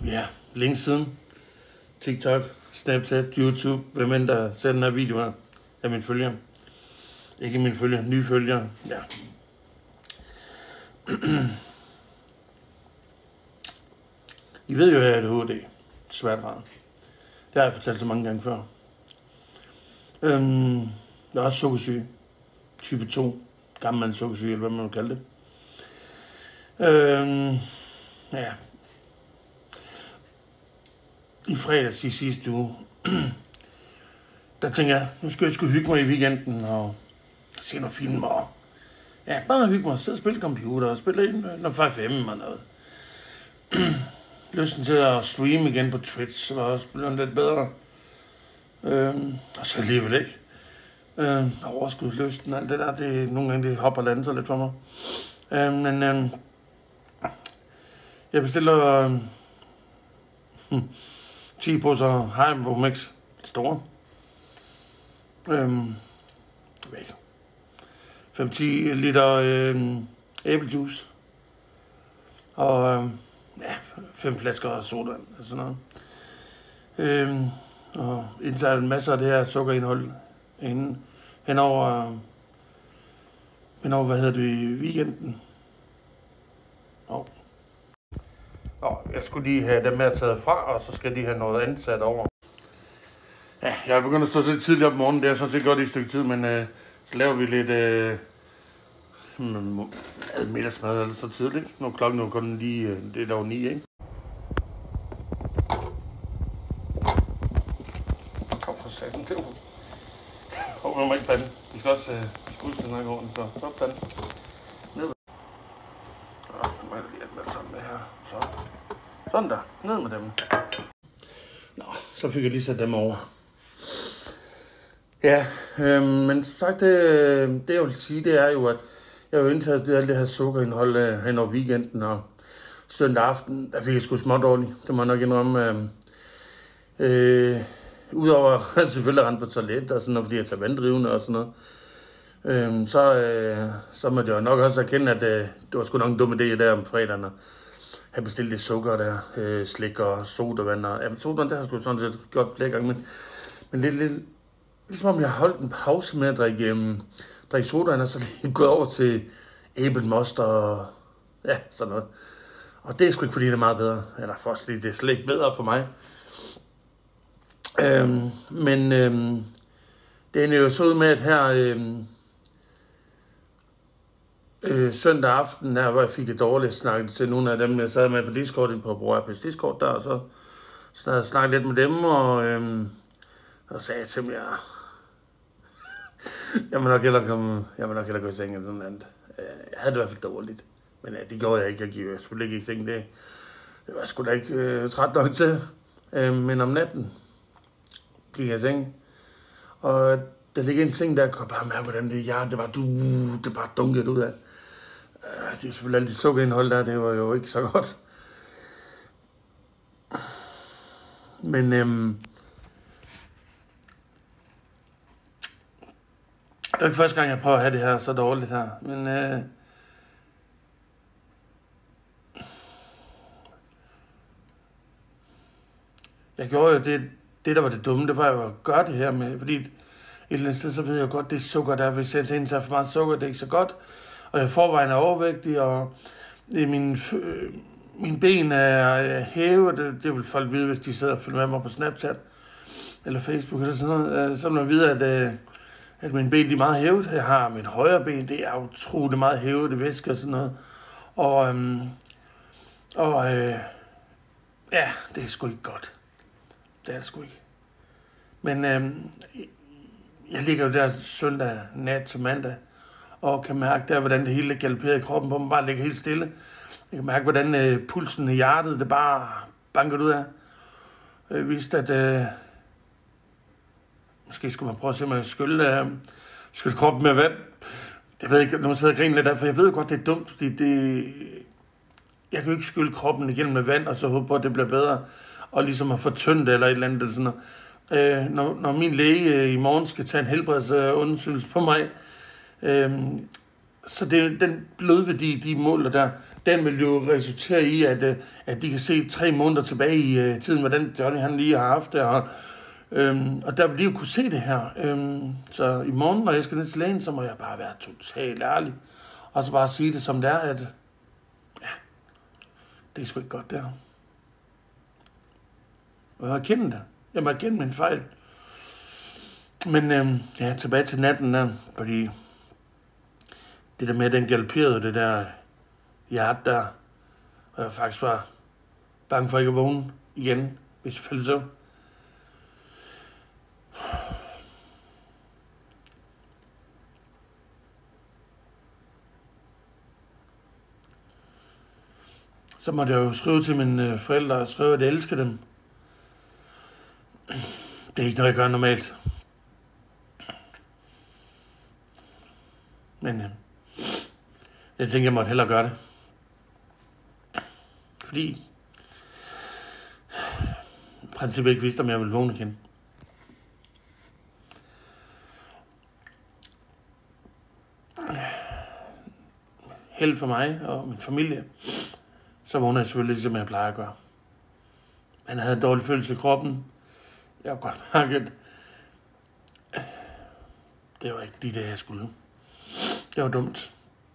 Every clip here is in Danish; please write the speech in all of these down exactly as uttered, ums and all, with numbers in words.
ja, længe siden. TikTok, Snapchat, YouTube, hvem end der ser den her video her, af mine følgere. Ikke mine følgere, nye følgere, ja. I ved jo, at jeg er A D H D, svært grad. Det har jeg fortalt så mange gange før. Øhm, jeg er også sukkersyge, type to, gammel sukkersyge, eller hvad man vil kalde det. Øhm, ja. I fredags i sidste uge, der tænker jeg, nu skal jeg sgu hygge mig i weekenden og se nogle film og ja, bare hygge mig, sidde og spille computer og spille noget fem M og noget. Lysten til at streame igen på Twitch var også blevet lidt bedre. Øhm, og så alligevel ikke. Øhm, overskud, lysten, alt det der, det, nogle gange det hopper landet så lidt for mig. Øhm, men øhm, jeg bestiller øhm, ti poser Haribo Mix, store. Øhm, væk. fem til ti liter øhm, æblejuice. Og øhm, ja, fem flasker sodavand og sådan noget. Øhm, og indtager en masse af det her sukkerindhold inden, henover, henover, hvad hedder det, i weekenden. Og, og jeg skulle lige have dem her taget fra, og så skal de have noget andet sat over. Ja, jeg er begyndt at stå lidt tidligt op om morgenen, det er sådan set godt i et stykke tid, men øh, så laver vi lidt øh, middagsmad eller så tidligt, ikke? Nu klokken er kun lige, øh, det er dog ni, ikke? Kom for satan, det er jo... Hov, man må ikke pande. Vi skal også øh, skudse den her gården, så stop pande. Ned. Nå, nu må jeg lige have sådan med her. Så. Sådan der. Ned med dem. Nå, så fik jeg lige sat dem over. Ja, øh, men som sagt, det, det jeg vil sige, det er jo, at jeg har jo indtaget alt det her sukkerindhold øh, hen over weekenden, og søndag aften, der fik jeg sgu småt dårligt. Det må jeg nok indrømme. Øh, øh, Udover at selvfølgelig rende på toilet og sådan noget, fordi jeg tager vanddrivende og sådan noget, øh, så, øh, så måtte jeg jo nok også erkende, at øh, det var sgu nok en dum idé der om fredagen at have bestilt det sukker der, øh, slik og sodavand. Og, ja, sodavand, det har sgu sådan set gjort flere gange, men, men lidt, lidt, ligesom om jeg har holdt en pause med at drikke, øh, drikke sodavand, og så lige gået over til æblemost og ja, sådan noget. Og det er sgu ikke, fordi det er meget bedre, eller først lige, det er slet ikke bedre for mig. Øhm, men øhm, det er jo så ud med, at her øhm, øh, søndag aften, der, hvor jeg fik det dårligt, snakket til nogle af dem, jeg sad med på Discord, på BroRP's Discord der, og så, så havde jeg snakket lidt med dem, og, øhm, og sagde til dem, jeg, jeg må nok hellere komme, jeg må nok hellere gå i seng eller sådan noget. Jeg havde det i hvert fald dårligt, men ja, det gjorde jeg ikke, jeg gik jo selvfølgelig ikke i seng, det, det var jeg sgu da ikke øh, træt nok til, øh, men om natten gik jeg i seng, og der ligger en seng, der kunne bare mærke, hvordan det hjerte, det var du, det bare dunkede ud af. Uh, det er selvfølgelig alt det sukkerindhold der, det var jo ikke så godt. Men øhm, det er ikke første gang, jeg prøver at have det her så dårligt her, men øh, jeg gjorde jo det, det der var det dumme, det var jo at gøre det her med, fordi et eller andet sted, så ved jeg godt, det sukker der, hvis jeg indtager for meget sukker, det er ikke så godt, og jeg forvejen er overvægtig, og min, min ben er hævet, det, det vil folk vide, hvis de sidder og følger med mig på Snapchat, eller Facebook, eller sådan noget, så vil man vide, at, at mine ben de er meget hævet. Jeg har mit højre ben, det er utroligt meget hævet, det væsker og sådan noget, og, øhm, og øh, ja, det er sgu ikke godt. Det er det sgu ikke. Men øhm, jeg ligger jo der søndag nat til mandag, og kan mærke der, hvordan det hele galopperer i kroppen på mig, bare ligger helt stille. Jeg kan mærke, hvordan øh, pulsen i hjertet, det bare banker ud af. Jeg vidste, at øh, måske skulle man prøve at se, mig skylde, øh, skylde kroppen med vand. Jeg ved ikke, når man sidder og griner lidt af, for jeg ved godt, det er dumt, fordi det, jeg kan jo ikke skylde kroppen igennem med vand, og så håbe på, at det bliver bedre, og ligesom at få tyndt eller et eller andet, eller sådan noget. Øh, når, når min læge øh, i morgen skal tage en helbredsundersøgelse på mig, øh, så det, den blodværdi, de måler der, den vil jo resultere i, at, at de kan se tre måneder tilbage i uh, tiden, hvordan Johnny han lige har haft det, og, øhm, og der vil de jo kunne se det her. Øhm, så i morgen, når jeg skal ned til lægen, så må jeg bare være totalt ærlig, og så bare sige det som det er, at ja, det er sgu ikke godt der. Og jeg har kendt det. Jeg må erkende min fejl. Men øhm, ja, tilbage til natten der, fordi det der med, den galopperede, det der hjerte der, og jeg faktisk var bange for ikke at vågne igen, hvis jeg faldt så. Så måtte jeg jo skrive til mine forældre og skrive, at jeg elsker dem. Det er ikke noget, jeg gør normalt. Men øh, jeg tænker, jeg måtte hellere gøre det. Fordi i princippet ikke vidste, om jeg ville vågne igen. Held for mig og min familie, så vågner jeg selvfølgelig, ligesom jeg plejer at gøre. Han havde en dårlig følelse i kroppen. Jeg har godt mærket, det var ikke de dage, jeg skulle. Det var dumt.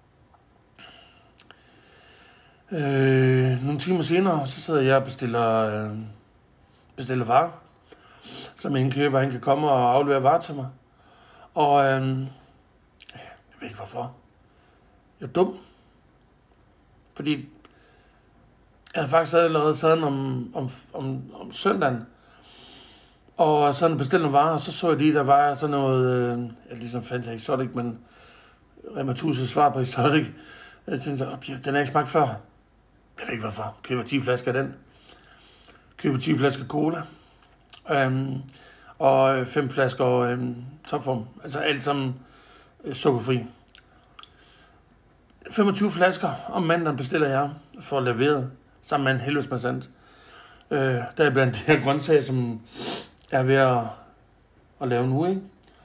Øh, nogle timer senere, så sidder jeg og bestiller, øh, bestiller varer, så min indkøber, han kan komme og aflevere varer til mig. Og øh, jeg ved ikke hvorfor. Jeg er dum. Fordi jeg havde faktisk allerede sådan om, om, om, om søndagen, og sådan bestilte nogle varer, og så så jeg lige, der var sådan noget, øh, jeg ligesom fandt sig exotic, men Rema tusind svar på exotic. Jeg tænkte, okay, den er ikke smagt før. Jeg ved ikke hvorfor. Køber ti flasker af den. Køber ti flasker cola. Øhm, og fem flasker øhm, topform. Altså alt sammen øh, sukkerfri. femogtyve flasker om mandagen bestiller jeg for leveret sammen med en helvedesmassant. Øh, der er blandt de her grøntsager, som jeg er ved at, at lave nu, ikke?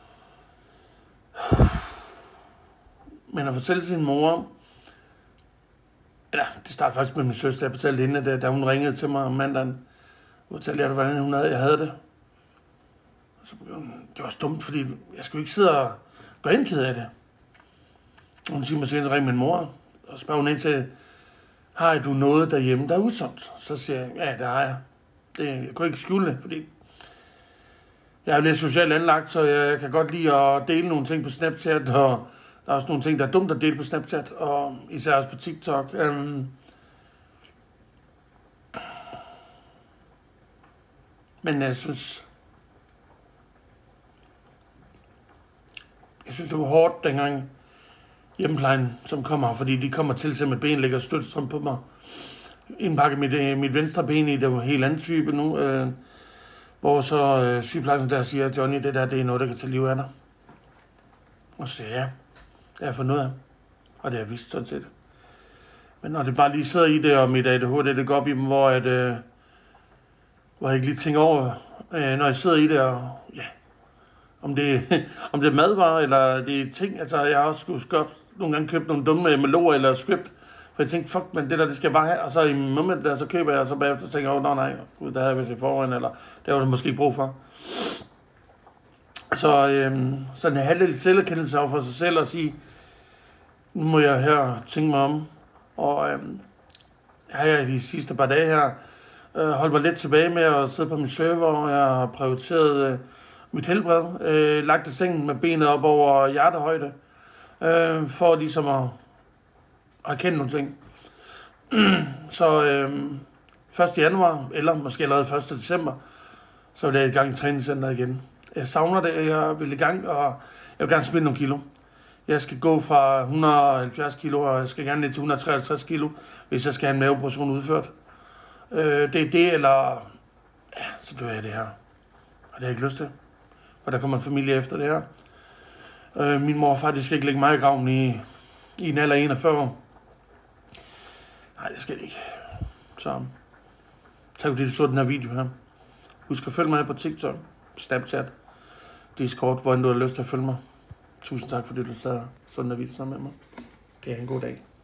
Men at fortælle sin mor, eller det startede faktisk med min søster, jeg fortalte hende, da, da hun ringede til mig om mandagen, og fortalte jeg, hvordan hun havde, jeg havde det. Og så, det var dumt, fordi jeg skulle ikke sidde og gå ind ked af det. Og hun siger mig senere, så ringede min mor, og spørger hun ind til, har du noget derhjemme, der er udsolgt? Så siger jeg, ja, det har jeg. Det, jeg kunne ikke skjule det, fordi jeg er lidt socialt anlagt, så jeg kan godt lide at dele nogle ting på Snapchat, og der er også nogle ting, der er dumt at dele på Snapchat, og især også på TikTok. Um, men jeg synes, jeg synes, det var hårdt dengang hjemmeplejen, som kommer, fordi de kommer til, at mit ben ligger støtstrøm på mig. Indpakker mit, mit venstre ben i, det var en helt anden type nu, øh, hvor så øh, sygeplejersken der siger, Johnny, det der, det er noget, der kan tage liv af dig. Og så ja, det har jeg fundet ud af, og det har jeg vidst sådan set. Men når det bare lige sidder i det, og mit A D H D, det går op i dem, hvor, at, øh, hvor jeg ikke lige tænker over, øh, når jeg sidder i det, og ja, om det, om det er madvarer, eller det er ting, altså jeg har også skulle nogle gange købt nogle dumme meloer eller script, for jeg tænkte, fuck, men det der, det skal jeg bare have, og så i moment der, så køber jeg, og så bagefter tænker jeg, åh, oh, nej, gud, der havde jeg vist i forvejen, eller det var der måske ikke brug for. Så øhm, sådan en halv selverkendelse af for sig selv og sige, nu må jeg her tænke mig om, og øhm, jeg har de sidste par dage her øh, holdt mig lidt tilbage med at sidde på min server, og jeg har prioriteret øh, mit helbred, øh, lagt i sengen med benet op over hjertehøjde, øh, for ligesom at erkende nogle ting. Så øh, første januar, eller måske allerede første december, så vil jeg i gang i træningscenteret igen. Jeg savner det, jeg vil i gang, og jeg vil gerne spille nogle kilo. Jeg skal gå fra et hundrede og halvfjerds kilo, og jeg skal gerne ned til et hundrede og treoghalvtreds kilo, hvis jeg skal have en maveoperation udført. Øh, det er det, eller ja, så dør jeg det her. Og det har jeg ikke lyst til, for der kommer en familie efter det her. Øh, min mor og far, de skal ikke lægge mig i graven i, i en alder enogfyrre år. Nej, det skal det ikke. Så tak fordi du så den her video her. Husk at følge mig på TikTok, Snapchat, Discord, hvor du har lyst til at følge mig. Tusind tak fordi du så sådan en video sammen med mig. Kan I have en god dag.